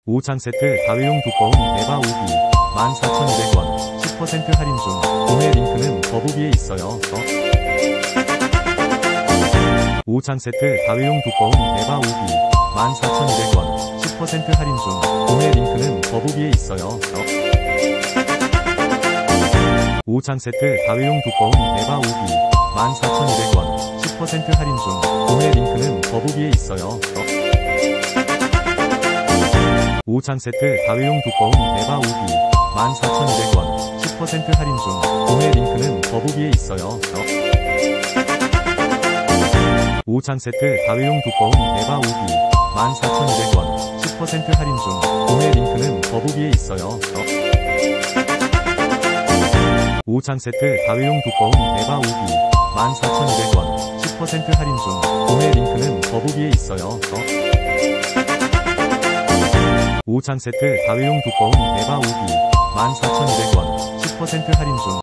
오찬 세트 다회용 두꺼운 에바 오기 14,200원 10% 할인 중. 구매 링크는 더보기에 있어요. 오찬 세트 다회용 두꺼운 에바 오기 14,200원 10% 할인 중. 구매 링크는 더보기에 있어요. 오찬 세트 다회용 두꺼운 에바 오기 14,200원 10% 할인 중. 구매 링크는 더보기에 있어요. 오찬 세트 다회용 두꺼운 에바 오기 14,200원 10% 할인 중. 구매 링크는 더보기에 있어요. 오찬 세트 다회용 두꺼운 에바 오기 14,200원 10% 할인 중. 구매 링크는 더보기에 있어요. 오찬 세트 다회용 두꺼운 에바 오기 14,200원 10% 할인 중. 구매 링크는 더보기에 있어요. 오찬 세트 다회용 두꺼운 에바 오기 14,200원 10% 할인 중.